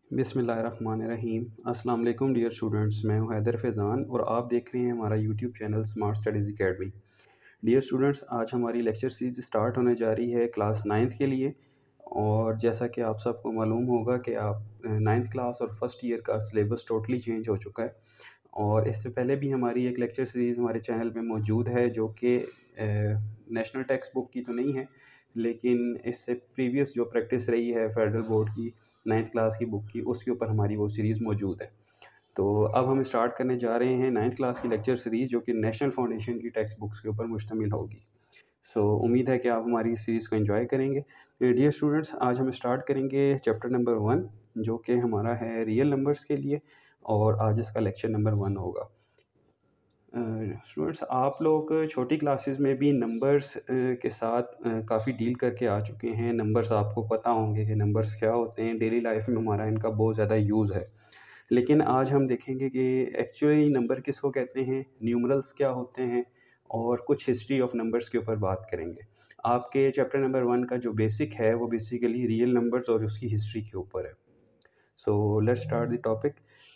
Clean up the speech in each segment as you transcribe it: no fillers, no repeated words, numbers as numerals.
बिस्मिल्लाहिर्रहमानिर्रहीम। अस्सलाम वालेकुम डियर स्टूडेंट्स, मैं हूं हैदर फैज़ान और आप देख रहे हैं हमारा YouTube channel Smart Studies Academy. Dear students, आज हमारी लेक्चर सीरीज़ स्टार्ट होने जा रही है क्लास नाइन्थ के लिए। और जैसा कि आप सबको मालूम होगा कि आप नाइन्थ क्लास और फर्स्ट ईयर का सिलेबस टोटली चेंज हो चुका है। और इससे पहले भी हमारी एक लेक्चर सीरीज़ हमारे चैनल पे मौजूद है जो कि नेशनल टेक्स्ट बुक की तो नहीं है, लेकिन इससे प्रीवियस जो प्रैक्टिस रही है फेडरल बोर्ड की नाइन्थ क्लास की बुक की, उसके ऊपर हमारी वो सीरीज़ मौजूद है। तो अब हम स्टार्ट करने जा रहे हैं नाइन्थ क्लास की लेक्चर सीरीज़ जो कि नेशनल फाउंडेशन की टेक्स्ट बुक्स के ऊपर मुश्तमिल होगी। उम्मीद है कि आप हमारी इस सीरीज़ को एंजॉय करेंगे। डियर स्टूडेंट्स, आज हम स्टार्ट करेंगे चैप्टर नंबर 1 जो कि हमारा है रियल नंबर्स के लिए, और आज इसका लेक्चर नंबर 1 होगा। स्टूडेंट्स, आप लोग छोटी क्लासेस में भी नंबर्स के साथ काफ़ी डील करके आ चुके हैं। नंबर्स आपको पता होंगे कि नंबर्स क्या होते हैं, डेली लाइफ में हमारा इनका बहुत ज़्यादा यूज़ है। लेकिन आज हम देखेंगे कि एक्चुअली नंबर किसको कहते हैं, न्यूमरल्स क्या होते हैं, और कुछ हिस्ट्री ऑफ नंबर्स के ऊपर बात करेंगे। आपके चैप्टर नंबर 1 का जो बेसिक है वो बेसिकली रियल नंबर्स और उसकी हिस्ट्री के ऊपर है। Let's start the topic.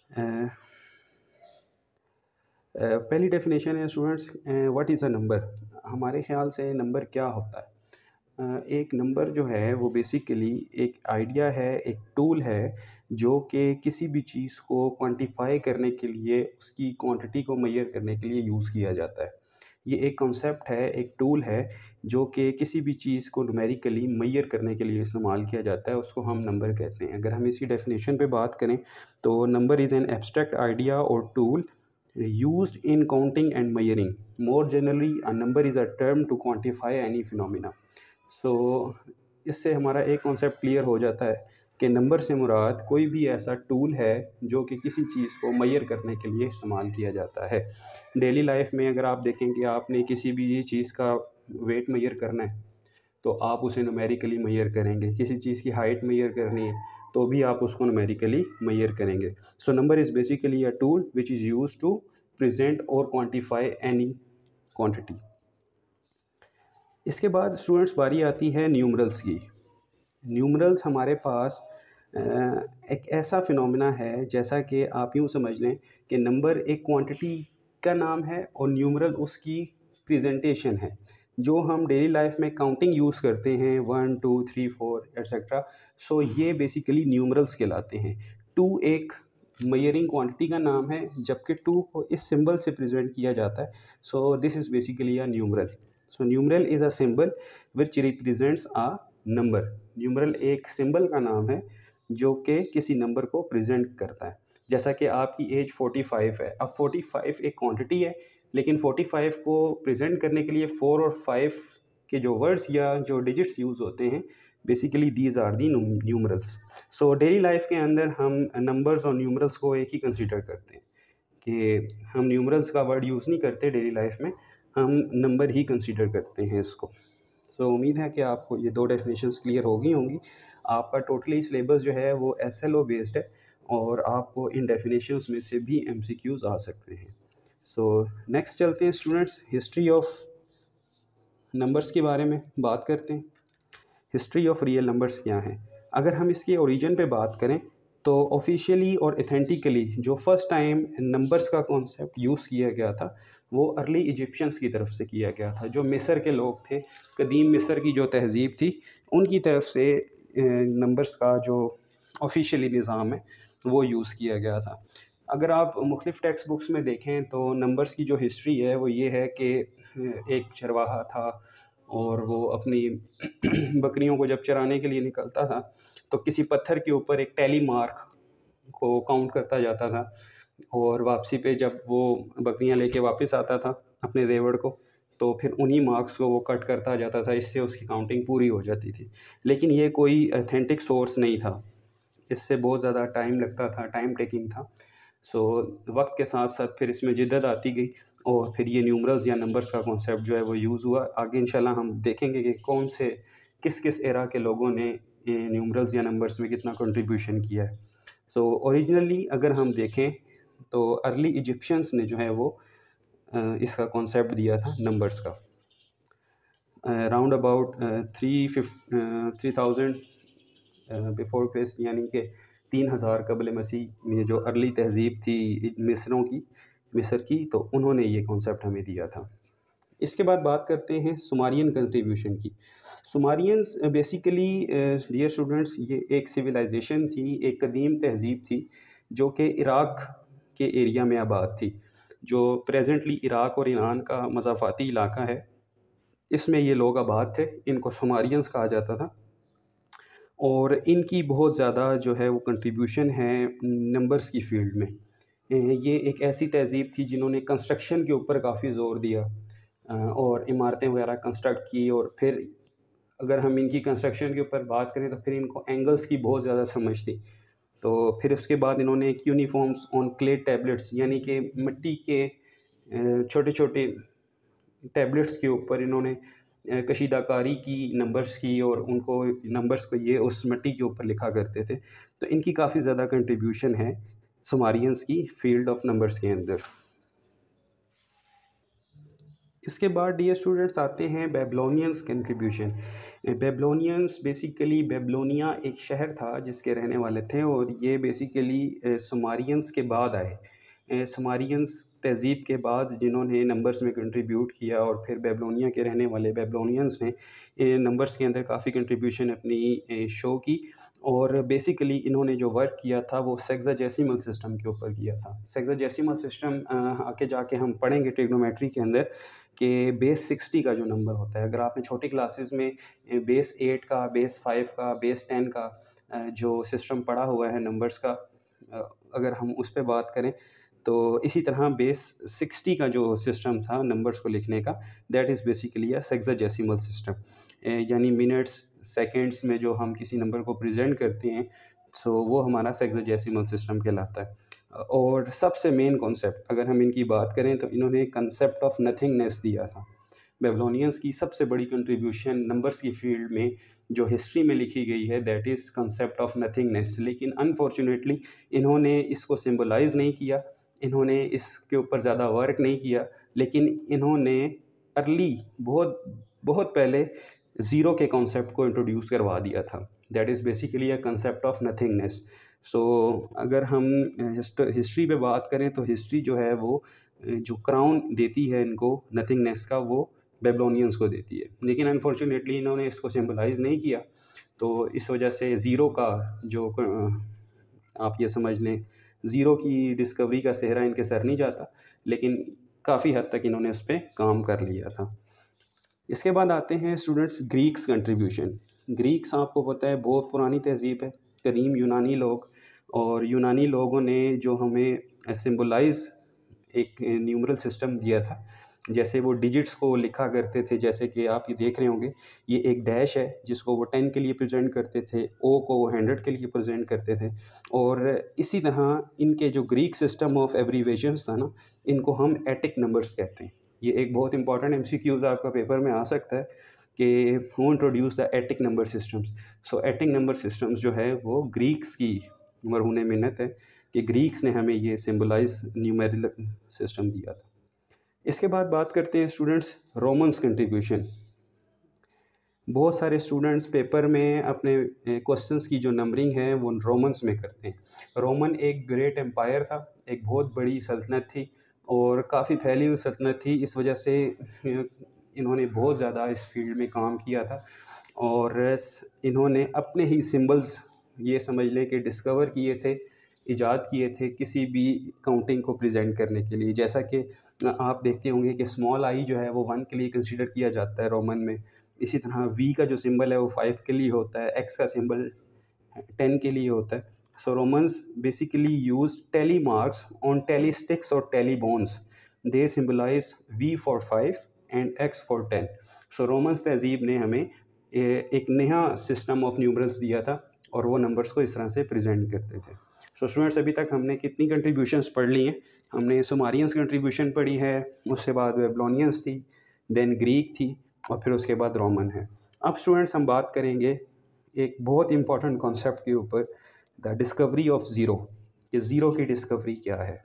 पहली डेफिनेशन है students, what is a number. हमारे ख्याल से नंबर क्या होता है? एक नंबर जो है वो बेसिकली एक आइडिया है, एक टूल है जो कि किसी भी चीज़ को क्वांटिफाई करने के लिए, उसकी क्वांटिटी को मेजर करने के लिए यूज़ किया जाता है। ये एक कॉन्सेप्ट है, एक टूल है जो कि किसी भी चीज़ को न्यूमेरिकली मेजर करने के लिए इस्तेमाल किया जाता है, उसको हम नंबर कहते हैं। अगर हम इसकी डेफिनेशन पे बात करें तो number is an abstract idea और tool used in counting and measuring. More generally, a number is a term to quantify any phenomena. इससे हमारा एक कॉन्सेप्ट क्लियर हो जाता है कि नंबर से मुराद कोई भी ऐसा टूल है जो कि किसी चीज़ को मेजर करने के लिए इस्तेमाल किया जाता है। डेली लाइफ में अगर आप देखें कि आपने किसी भी चीज़ का वेट मेजर करना है तो आप उसे न्यूमेरिकली मेजर करेंगे। किसी चीज़ की हाइट मेजर करनी है तो भी आप उसको न्यूमेरिकली मेजर करेंगे। Number is basically a tool which is used to present और क्वांटिफाई एनी क्वांटिटी। इसके बाद स्टूडेंट्स बारी आती है न्यूमरल्स की। न्यूमरल्स हमारे पास एक ऐसा फिनोमेना है, जैसा कि आप यूँ समझ लें कि नंबर एक क्वांटिटी का नाम है और न्यूमरल उसकी प्रेजेंटेशन है। जो हम डेली लाइफ में काउंटिंग यूज़ करते हैं 1 2 3 4 एट्सेट्रा, ये बेसिकली न्यूमरल्स कहलाते हैं। 2 एक मेजरिंग क्वांटिटी का नाम है, जबकि 2 को इस सिंबल से प्रेजेंट किया जाता है। This is basically a numeral. Numeral is a symbol which represents a number. Numeral एक सिंबल का नाम है जो कि किसी नंबर को प्रेजेंट करता है। जैसा कि आपकी एज 45 है, अब 45 एक क्वांटिटी है, लेकिन 45 को प्रेजेंट करने के लिए 4 और 5 के जो वर्ड्स या जो डिजिट्स यूज़ होते हैं, basically these are the numerals. Daily life के अंदर हम नंबर्स और न्यूमरल्स को एक ही कंसीडर करते हैं कि हम न्यूमरल्स का वर्ड यूज़ नहीं करते डेली लाइफ में, हम नंबर ही कंसीडर करते हैं इसको। उम्मीद है कि आपको ये 2 डेफिनेशंस क्लियर हो गई होंगी। आपका टोटली सिलेबस जो है वो एसएलओ बेस्ड है और आपको इन डेफिनेशंस में से भी एमसीक्यूज़ आ सकते हैं। नेक्स्ट चलते हैं स्टूडेंट्स, हिस्ट्री ऑफ नंबर्स के बारे में बात करते हैं। हिस्ट्री ऑफ रियल नंबर्स क्या हैं? अगर हम इसके ओरिजिन पे बात करें तो ऑफिशियली और एथेंटिकली जो फर्स्ट टाइम नंबर्स का कॉन्सेप्ट यूज़ किया गया था वो अर्ली इजिप्शियंस की तरफ से किया गया था। जो मिस्र के लोग थे, कदीम मिस्र की जो तहज़ीब थी, उनकी तरफ से नंबर्स का जो ऑफिशियली निज़ाम है वो यूज़ किया गया था। अगर आप मुख्तलिफ़ टेक्स्ट बुक्स में देखें तो नंबर्स की जो हिस्ट्री है वो ये है कि एक चरवाहा था और वो अपनी बकरियों को जब चराने के लिए निकलता था तो किसी पत्थर के ऊपर एक टैली मार्क को काउंट करता जाता था, और वापसी पे जब वो बकरियां लेके वापस आता था अपने रेवड़ को, तो फिर उन्हीं मार्क्स को वो कट करता जाता था। इससे उसकी काउंटिंग पूरी हो जाती थी। लेकिन ये कोई अथेंटिक सोर्स नहीं था, इससे बहुत ज़्यादा टाइम लगता था, टाइम टेकिंग था। वक्त के साथ साथ फिर इसमें जिद्दत आती गई और फिर ये न्यूमरल्स या नंबर्स का कॉन्सेप्ट जो है वो यूज़ हुआ। आगे इंशाल्लाह हम देखेंगे कि कौन से किस एरा के लोगों ने न्यूमरल्स या नंबर्स में कितना कंट्रीब्यूशन किया है। ओरिजिनली अगर हम देखें तो अर्ली इजिप्शियंस ने जो है वो इसका कॉन्सेप्ट दिया था नंबर्स का। राउंड अबाउट 3000 बिफोर क्रिस्ट, यानी कि 3000 कबल मसीह में जो अर्ली तहज़ीब थी मिस्र की, तो उन्होंने ये कॉन्सेप्ट हमें दिया था। इसके बाद बात करते हैं सुमारियन कंट्रीब्यूशन की। सुमारियंस बेसिकली डियर स्टूडेंट्स, ये एक सिविलाइजेशन थी, एक कदीम तहज़ीब थी जो कि इराक़ के एरिया में आबाद थी, जो प्रेजेंटली इराक़ और ईरान का मज़ाफ़ाती इलाका है। इसमें ये लोग आबाद थे, इनको सुमारियंस कहा जाता था। और इनकी बहुत ज़्यादा जो है वो कंट्रीब्यूशन है नंबर्स की फ़ील्ड में। ये एक ऐसी तहज़ीब थी जिन्होंने कंस्ट्रक्शन के ऊपर काफ़ी ज़ोर दिया और इमारतें वगैरह कंस्ट्रक्ट की। और फिर अगर हम इनकी कंस्ट्रक्शन के ऊपर बात करें तो फिर इनको एंगल्स की बहुत ज़्यादा समझ थी। तो फिर उसके बाद इन्होंने एक यूनिफॉर्म्स ऑन क्ले टैबलेट्स, यानी कि मिट्टी के छोटे छोटे टैबलेट्स के ऊपर इन्होंने कशीदाकारी की नंबर्स की, और उनको नंबर्स को ये उस मिट्टी के ऊपर लिखा करते थे। तो इनकी काफ़ी ज़्यादा कंट्रीब्यूशन है सुमारियंस की फील्ड ऑफ नंबर्स के अंदर। इसके बाद डियर स्टूडेंट्स आते हैं बेबलोनियंस कंट्रीब्यूशन। बेबलोनियंस बेसिकली, बेबलोनिया एक शहर था जिसके रहने वाले थे, और ये बेसिकली सुमारियंस के बाद आए। सुमारियंस तहज़ीब के बाद जिन्होंने नंबर्स में कंट्रीब्यूट किया, और फिर बेबलोनिया के रहने वाले बेबलोनियंस ने नंबर्स के अंदर काफ़ी कंट्रीब्यूशन अपनी शो की। और बेसिकली इन्होंने जो वर्क किया था वो सेक्साडेसिमल सिस्टम के ऊपर किया था। सेक्साडेसिमल सिस्टम आगे जाके हम पढ़ेंगे ट्रिग्नोमेट्री के अंदर कि बेस 60 का जो नंबर होता है, अगर आपने छोटी क्लासेस में बेस 8 का, बेस 5 का, बेस 10 का जो सिस्टम पढ़ा हुआ है नंबर्स का, अगर हम उस पर बात करें तो इसी तरह बेस 60 का जो सिस्टम था नंबर्स को लिखने का, that is basically a sexagesimal system. यानी मिनट्स सेकंड्स में जो हम किसी नंबर को प्रेजेंट करते हैं, सो वो हमारा सेक्साडेसिमल सिस्टम कहलाता है। और सबसे मेन कॉन्सेप्ट अगर हम इनकी बात करें तो इन्होंने कंसेप्ट ऑफ नथिंगनेस दिया था। बेबलोनियंस की सबसे बड़ी कंट्रीब्यूशन नंबर्स की फील्ड में जो हिस्ट्री में लिखी गई है, that is concept of nothingness. लेकिन अनफॉर्चुनेटली इन्होंने इसको सिंबलाइज़ नहीं किया, इन्होंने इसके ऊपर ज़्यादा वर्क नहीं किया, लेकिन इन्होंने अर्ली बहुत बहुत पहले ज़ीरो के कॉन्सेप्ट को इंट्रोड्यूस करवा दिया था। That is basically a concept of nothingness. So अगर हम हिस्ट्री पे बात करें तो हिस्ट्री जो है वो जो क्राउन देती है इनको नथिंगनेस का, वो बेबलोनियंस को देती है। लेकिन अनफॉर्चुनेटली इन्होंने इसको सिंबलाइज़ नहीं किया, तो इस वजह से ज़ीरो का जो आप ये समझ लें, ज़ीरो की डिस्कवरी का सेहरा इनके सर नहीं जाता, लेकिन काफ़ी हद तक इन्होंने उस पर काम कर लिया था। इसके बाद आते हैं स्टूडेंट्स ग्रीक्स कंट्रीब्यूशन। ग्रीक्स आपको पता है बहुत पुरानी तहज़ीब है, कदीम यूनानी लोग, और यूनानी लोगों ने जो हमें सिंबलाइज़ एक न्यूमरल सिस्टम दिया था, जैसे वो डिजिट्स को लिखा करते थे, जैसे कि आप ये देख रहे होंगे, ये एक डैश है जिसको वो 10 के लिए प्रेजेंट करते थे, ओ को वो 100 के लिए प्रेजेंट करते थे। और इसी तरह इनके जो ग्रीक सिस्टम ऑफ एब्रीवेशंस था ना, इनको हम एटिक नंबर्स कहते हैं। ये एक बहुत इंपॉर्टेंट एमसीक्यूज़ आपका पेपर में आ सकता है कि who introduce the Attic number systems. So Attic number systems जो है वो ग्रीक्स की मरहून मिन्नत है कि ग्रीक्स ने हमें ये सिंबलाइज न्यूमेरिकल सिस्टम दिया था। इसके बाद बात करते हैं स्टूडेंट्स रोमन्स कंट्रीब्यूशन। बहुत सारे स्टूडेंट्स पेपर में अपने क्वेश्चंस की जो नंबरिंग है वो रोमन्स में करते हैं। रोमन एक ग्रेट एम्पायर था, एक बहुत बड़ी सल्तनत थी और काफ़ी फैली हुई सल्तनत थी। इस वजह से इन्होंने बहुत ज़्यादा इस फील्ड में काम किया था, और इन्होंने अपने ही सिंबल्स ये समझ लें कि डिस्कवर किए थे, इजाद किए थे किसी भी काउंटिंग को प्रेजेंट करने के लिए। जैसा कि आप देखते होंगे कि स्मॉल आई जो है वो 1 के लिए कंसीडर किया जाता है रोमन में। इसी तरह वी का जो सिंबल है वो 5 के लिए होता है, एक्स का सिंबल 10 के लिए होता है। So Romans basically use tally marks on tally sticks और tally bones. They symbolize V for 5 and X for 10। So Romans तहजीब ने हमें एक नया सिस्टम ऑफ न्यूमरल्स दिया था, और वो नंबर्स को इस तरह से प्रेजेंट करते थे। सो स्टूडेंट्स, अभी तक हमने कितनी कंट्रीब्यूशंस पढ़ ली हैं? हमने सुमारियंस कंट्रीब्यूशन पढ़ी है, उसके बाद बेबलोनियंस थी, देन ग्रीक थी, और फिर उसके बाद रोमन है। अब स्टूडेंट्स हम बात करेंगे एक बहुत इंपॉर्टेंट कॉन्सेप्ट के ऊपर, द डिस्कवरी ऑफ ज़ीरो, कि ज़ीरो की डिस्कवरी क्या है।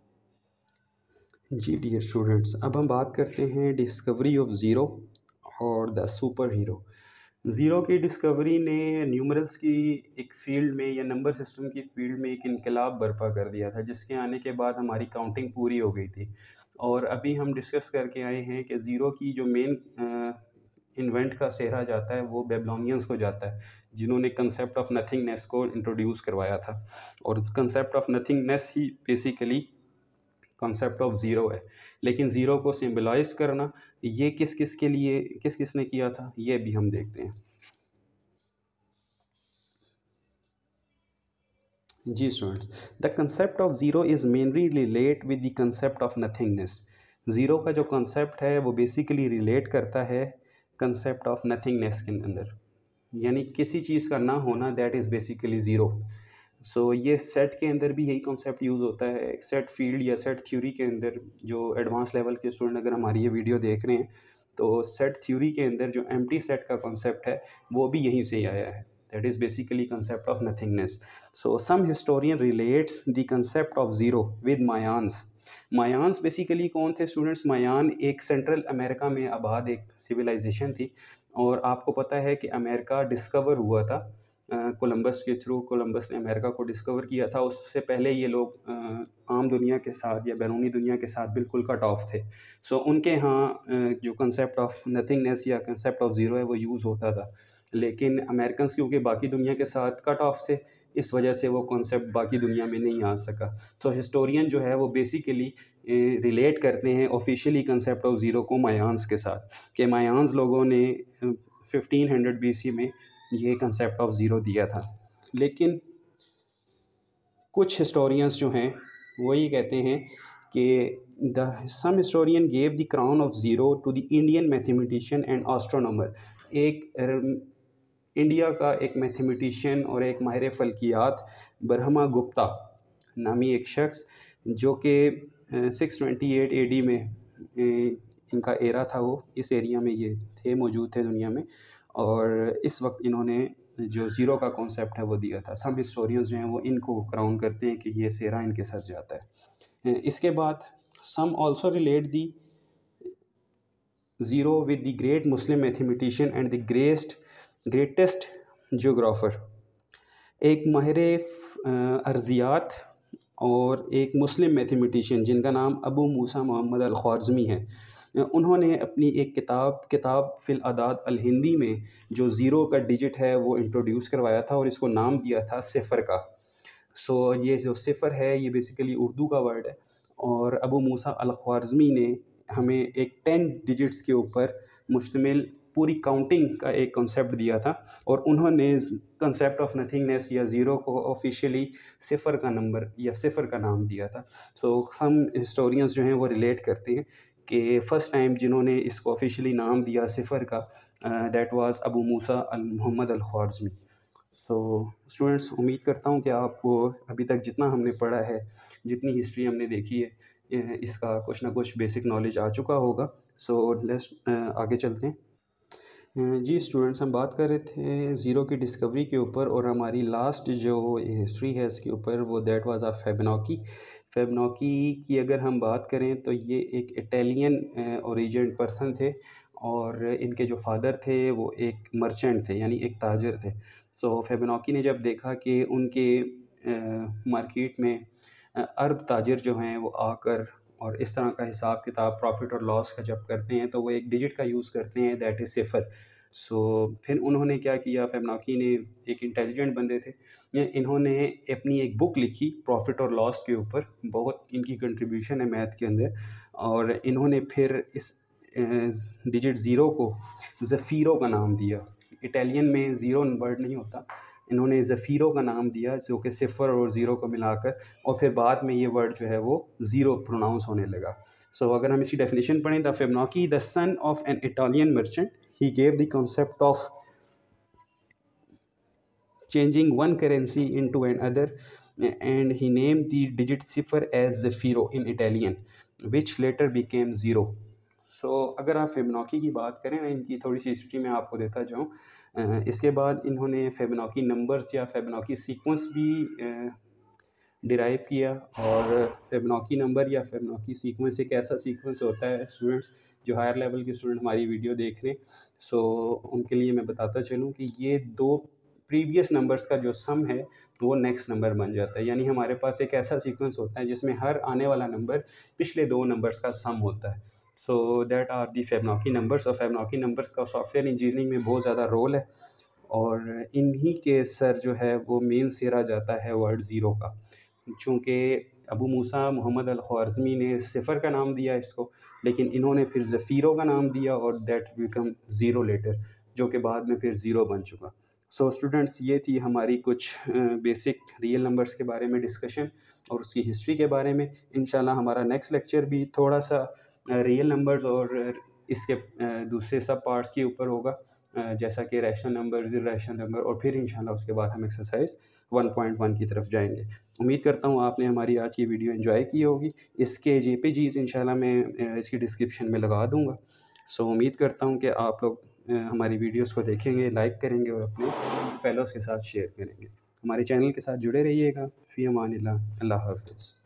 जी डियर स्टूडेंट्स, अब हम बात करते हैं डिस्कवरी ऑफ ज़ीरो और द सुपर हीरो। ज़ीरो की डिस्कवरी ने न्यूमरल्स की एक फ़ील्ड में या नंबर सिस्टम की फ़ील्ड में एक इनकलाब बर्पा कर दिया था, जिसके आने के बाद हमारी काउंटिंग पूरी हो गई थी। और अभी हम डिस्कस करके आए हैं कि ज़ीरो की जो मेन इन्वेंट का सेहरा जाता है वो बेबीलोनियंस को जाता है, जिन्होंने कंसेप्ट ऑफ नथिंगनेस को इंट्रोड्यूस करवाया था। और कंसेप्ट ऑफ नथिंगनेस ही बेसिकली कॉन्सेप्ट ऑफ ज़ीरो है। लेकिन ज़ीरो को सिंबलाइज़ करना, ये किस-किस के लिए किस-किस ने किया था, ये भी हम देखते हैं। जी students, the concept of zero is mainly relate with the concept of nothingness. Zero का जो कंसेप्ट है वो बेसिकली रिलेट करता है कंसेप्ट ऑफ नथिंगनेस के अंदर, यानी किसी चीज़ का ना होना, that is basically zero. So ये सेट के अंदर भी यही कॉन्सेप्ट यूज़ होता है। सेट फील्ड या सेट थ्योरी के अंदर जो एडवांस लेवल के स्टूडेंट अगर हमारी ये वीडियो देख रहे हैं, तो सेट थ्योरी के अंदर जो एम्प्टी सेट का कॉन्सेप्ट है वो भी यहीं से ही आया है। That is basically concept of nothingness. So some historian relates the concept of zero with Mayans. Mayans basically कौन थे स्टूडेंट्स? मायान एक सेंट्रल अमेरिका में आबाद एक सिविलाइजेशन थी। और आपको पता है कि अमेरिका डिस्कवर हुआ था कोलंबस के थ्रू। कोलंबस ने अमेरिका को डिस्कवर किया था। उससे पहले ये लोग आम दुनिया के साथ या बैरूनी दुनिया के साथ बिल्कुल कट ऑफ थे। सो उनके यहाँ जो कंसेप्ट ऑफ नथिंगनेस या कंसेप्ट ऑफ ज़ीरो है वो यूज़ होता था। लेकिन अमेरिकन्स क्योंकि बाकी दुनिया के साथ कट ऑफ थे, इस वजह से वो कॉन्सेप्ट बाकी दुनिया में नहीं आ सका। तो हिस्टोरियन जो है वो बेसिकली रिलेट करते हैं ऑफिशियली कंसेप्ट ऑफ ज़ीरो को मायान्स के साथ, कि मायान्स लोगों ने 1500 बीसी में ये कंसेप्ट ऑफ ज़ीरो दिया था। लेकिन कुछ हिस्टोरियंस जो हैं वो ये कहते हैं कि the some historian gave the crown of zero to the Indian mathematician and astronomer. एक इंडिया का एक मैथमेटिशियन और एक माहिर फ़ल्कियात ब्रह्मा गुप्ता नामी एक शख्स, जो कि 628 एडी में इनका एरा था, वो इस एरिया में ये थे, मौजूद थे दुनिया में। और इस वक्त इन्होंने जो ज़ीरो का कॉन्सेप्ट है वो दिया था। सब हिस्टोरियंस जो हैं वो इनको क्राउन करते हैं कि ये सेरा इनके सर जाता है। इसके बाद some also relate the zero with the great Muslim mathematician and the greatest geographer. एक माहिर अर्जियात और एक मुस्लिम मैथमेटिशियन जिनका नाम अबू मूसा मोहम्मद अल ख्वारज़मी है, उन्होंने अपनी एक किताब फ़िल अदाद अल हिंदी में जो ज़ीरो का डिजिट है वो इंट्रोड्यूस करवाया था और इसको नाम दिया था सिफ़र का। सो ये जो सिफ़र है ये बेसिकली उर्दू का वर्ड है। और अबू मूसा अल ख्वारज़मी ने हमें एक 10 डिजिट्स के ऊपर मुश्तमिल पूरी काउंटिंग का एक कॉन्सेप्ट दिया था। और उन्होंने कंसेप्ट ऑफ नथिंगनेस या ज़ीरो को ऑफिशियली सिफ़र का नंबर या सिफ़र का नाम दिया था। सो हम हिस्टोरियंस जो हैं वो रिलेट करते हैं कि फ़र्स्ट टाइम जिन्होंने इसको ऑफिशियली नाम दिया सिफ़र का, that was Abu Musa al Mohammad al Khwarizmi. So students, उम्मीद करता हूँ कि आपको अभी तक जितना हमने पढ़ा है, जितनी हिस्ट्री हमने देखी है, इसका कुछ ना कुछ बेसिक नॉलेज आ चुका होगा। सो लेट्स आगे चलते हैं। जी स्टूडेंट्स, हम बात कर रहे थे ज़ीरो की डिस्कवरी के ऊपर और हमारी लास्ट जो हिस्ट्री है इसके ऊपर, वो that was of Fibonacci. Fibonacci की अगर हम बात करें तो ये एक इटालियन ओरिजिन पर्सन थे और इनके जो फादर थे वो एक मर्चेंट थे, यानी एक ताजर थे। सो फेबनॉकी ने जब देखा कि उनके मार्केट में अरब ताजर जो हैं वो आकर और इस तरह का हिसाब किताब प्रॉफिट और लॉस का जब करते हैं तो वो एक डिजिट का यूज़ करते हैं, दैट इज़ सिफ़र। सो फिर उन्होंने क्या किया, फेबनाकी ने, एक इंटेलिजेंट बंदे थे, इन्होंने अपनी एक बुक लिखी प्रॉफिट और लॉस के ऊपर। बहुत इनकी कंट्रीब्यूशन है मैथ के अंदर। और इन्होंने फिर इस डिजिट ज़ीरो को ज़फ़ीरो का नाम दिया। इटालियन में ज़ीरो वर्ड नहीं होता, इन्होंने ज़फ़ीरो का नाम दिया, जो कि सिफ़र और ज़ीरो को मिलाकर, और फिर बाद में ये वर्ड जो है वो ज़ीरो प्रोनाउंस होने लगा। सो अगर हम इसकी डेफिनेशन पढ़ें, the Fibonacci the son of an Italian merchant, he gave the concept of changing one currency into another, and he named the digit cipher as Zafiro in Italian, which later became zero. So अगर आप फेबनाकी की बात करें ना, इनकी थोड़ी सी history में आपको देता जाऊँ। इसके बाद इन्होंने फेबनाकी नंबर्स या फेबनाकी सीक्वेंस भी डिराइव किया। और फिबोनाची नंबर या फिबोनाची सीक्वेंस एक ऐसा सीक्वेंस होता है स्टूडेंट्स जो हायर लेवल के स्टूडेंट हमारी वीडियो देख रहे हैं, सो उनके लिए मैं बताता चलूँ कि ये दो प्रीवियस नंबर्स का जो सम है वो नेक्स्ट नंबर बन जाता है। यानी हमारे पास एक ऐसा सीक्वेंस होता है जिसमें हर आने वाला नंबर पिछले दो नंबर्स का सम होता है। So that are the Fibonacci numbers. और फिबोनाची नंबर्स का सॉफ्टवेयर इंजीनियरिंग में बहुत ज़्यादा रोल है, और इन्हीं के सर जो है वो मेन सिरा जाता है वर्ड ज़ीरो का। चूँकि अबू मूसा मोहम्मद अल-ख्वारिज़मी ने सिफ़र का नाम दिया इसको, लेकिन इन्होंने फिर ज़फ़ीरो का नाम दिया और दैट बिकम ज़ीरो लेटर, जो कि बाद में फिर ज़ीरो बन चुका। सो स्टूडेंट्स, ये थी हमारी कुछ बेसिक रियल नंबर्स के बारे में डिस्कशन और उसकी हिस्ट्री के बारे में। इंशाल्लाह हमारा नेक्स्ट लेक्चर भी थोड़ा सा रियल नंबर्स और इसके दूसरे सब पार्ट्स के ऊपर होगा, जैसा कि रैशनल नंबर, इर्रेशनल नंबर, और फिर इंशाल्लाह उसके बाद हम एक्सरसाइज 1.1 की तरफ जाएंगे। उम्मीद करता हूँ आपने हमारी आज की वीडियो एंजॉय की होगी। इसके जेपीजीज इंशाल्लाह मैं इसकी डिस्क्रिप्शन में लगा दूँगा। सो उम्मीद करता हूँ कि आप लोग हमारी वीडियोस को देखेंगे, लाइक करेंगे और अपने फेलोज़ के साथ शेयर करेंगे। हमारे चैनल के साथ जुड़े रहिएगा। फ़ी अमानिल्लाह। अल्लाह हाफ़िज़।